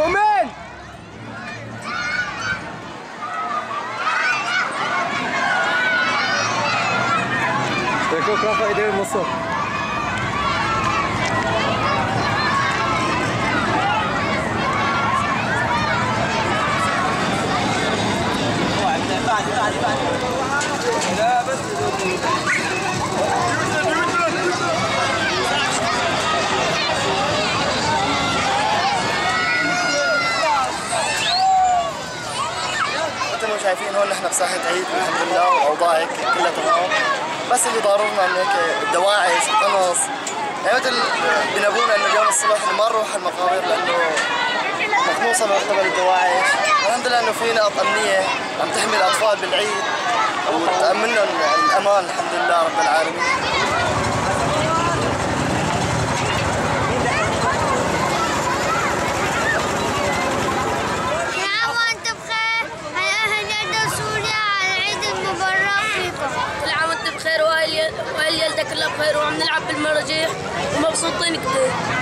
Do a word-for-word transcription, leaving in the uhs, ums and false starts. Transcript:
مؤمن تركوك رافع ايديه من الصف. لا بس مثل ما شايفين هون نحن بساحة عيد الحمد لله، والاوضاع هيك كلها تمام، بس اللي ضارورنا انه هيك الدواعش القنص، يعني مثل بنبونا انه اليوم الصبح ما نروح على المقابر لانه مقنوصه من قبل الدواعش، الحمد لله انه في نقط امنيه عم تحمي الاطفال بالعيد وتامن لهم الامان الحمد لله رب العالمين. كل عام وانتم بخير واهل يلدا كلها بخير وعم نلعب بالمراجيح ومبسوطين كثير.